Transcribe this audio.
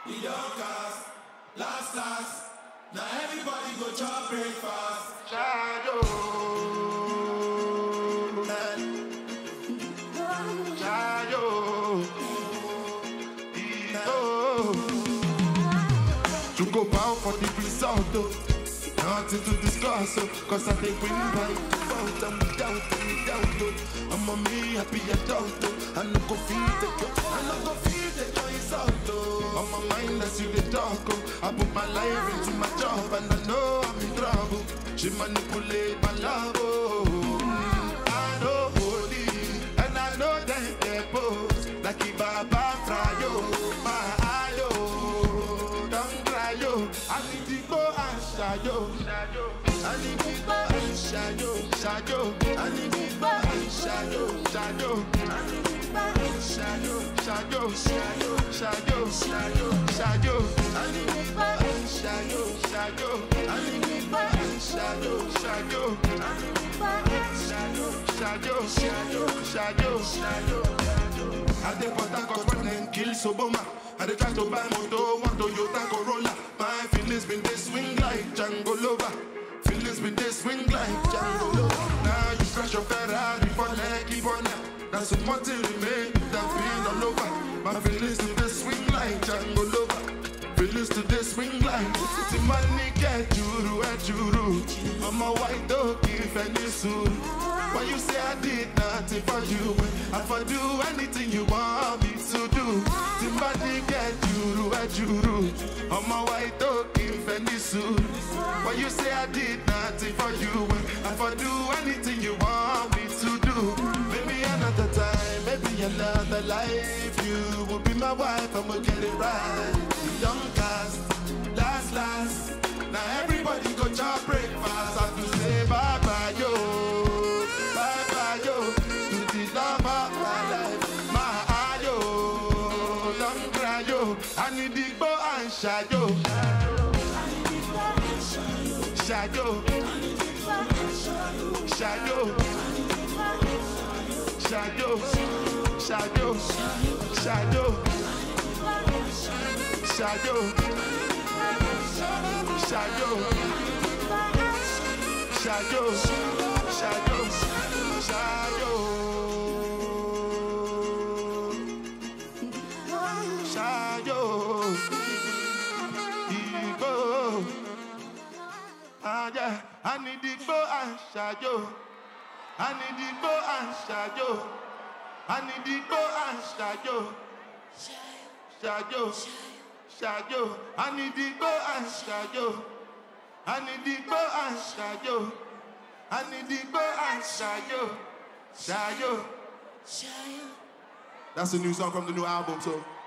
We don't cast, last. Now everybody go chop breakfast. Shadow. To go bound for the result, nothing to discuss, cause I think we by default and without, I'm a me happy adult, I no go feel the joy is out, on my mind as you the talk, I put my life into my job and I know I'm in trouble, she manipulate my love, I know holy, and I know that they pose, like if Baba Frayo, my ayo, don't cry yo, I need to go and shadow, I need to go and shadow, I need to go and shadow, I need to go and shadow, I need to go and shadow, I need to go and shadow. I dey put a cut when them kill Soboma. I dey try to buy moto, one Toyota Corolla. My feelings been they swing like Django Lover. Feelings been they swing like Django Lover. Now you crash your Ferrari for Lucky Bonner. That's what money remain, that pain all over. My feelings today swing like Django Lover. Feelings today swing like the money get juru. I'm a white dog if any soon. Why you say I did nothing for you? I for do anything you want me to do. The money get juru. I'm a white dog if any soon. Why you say I did nothing for you? I for do anything you want me to do. Maybe another time, maybe another life. You will be my wife and we'll get it right. Don't cast, last. Now everybody go chop breakfast. I have to say bye-bye, yo. Bye-bye, yo. To the love of my life. My ayo. Don't cry, yo. I need to go and shadow. Shadow. Yeah, I need to go and shadow. I need to go and shadow. I need to go and shadow. I need to go and shadow. I need to go and shadow. I need to go and shadow. That's a new song from the new album, so.